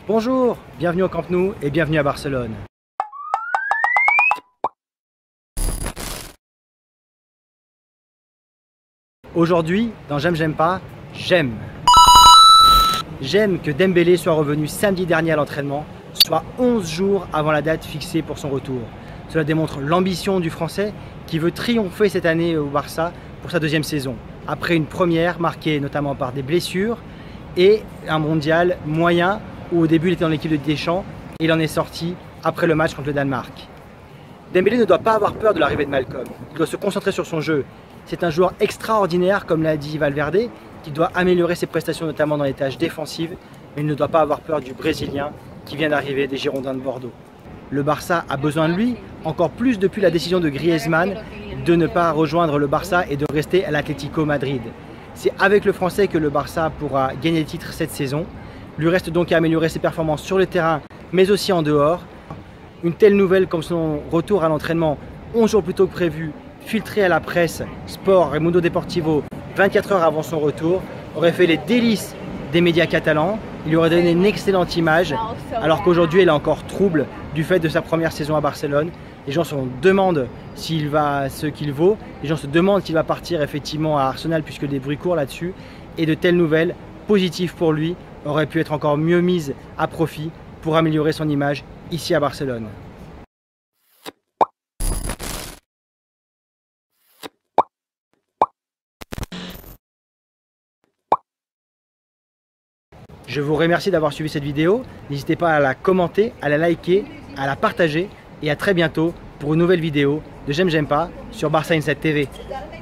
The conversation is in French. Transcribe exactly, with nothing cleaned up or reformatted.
Bonjour, bienvenue au Camp Nou et bienvenue à Barcelone. Aujourd'hui, dans J'aime, j'aime pas, j'aime. J'aime que Dembélé soit revenu samedi dernier à l'entraînement, soit onze jours avant la date fixée pour son retour. Cela démontre l'ambition du Français qui veut triompher cette année au Barça pour sa deuxième saison, après une première marquée notamment par des blessures et un mondial moyen où au début il était dans l'équipe de Deschamps et il en est sorti après le match contre le Danemark. Dembélé ne doit pas avoir peur de l'arrivée de Malcom, il doit se concentrer sur son jeu. C'est un joueur extraordinaire, comme l'a dit Valverde, qui doit améliorer ses prestations notamment dans les tâches défensives, mais il ne doit pas avoir peur du Brésilien qui vient d'arriver des Girondins de Bordeaux. Le Barça a besoin de lui, encore plus depuis la décision de Griezmann de ne pas rejoindre le Barça et de rester à l'Atlético Madrid. C'est avec le Français que le Barça pourra gagner le titre cette saison. Il lui reste donc à améliorer ses performances sur le terrain, mais aussi en dehors. Une telle nouvelle comme son retour à l'entraînement onze jours plus tôt que prévu, filtré à la presse Sport et Mundo Deportivo vingt-quatre heures avant son retour, aurait fait les délices des médias catalans. Il lui aurait donné une excellente image, alors qu'aujourd'hui elle est encore trouble du fait de sa première saison à Barcelone. Les gens se demandent s'il va ce qu'il vaut, les gens se demandent s'il va partir effectivement à Arsenal puisque des bruits courent là-dessus. Et de telles nouvelles positives pour lui auraient pu être encore mieux mises à profit pour améliorer son image ici à Barcelone. Je vous remercie d'avoir suivi cette vidéo. N'hésitez pas à la commenter, à la liker, à la partager et à très bientôt pour une nouvelle vidéo de J'aime, j'aime pas sur Barça Inside T V.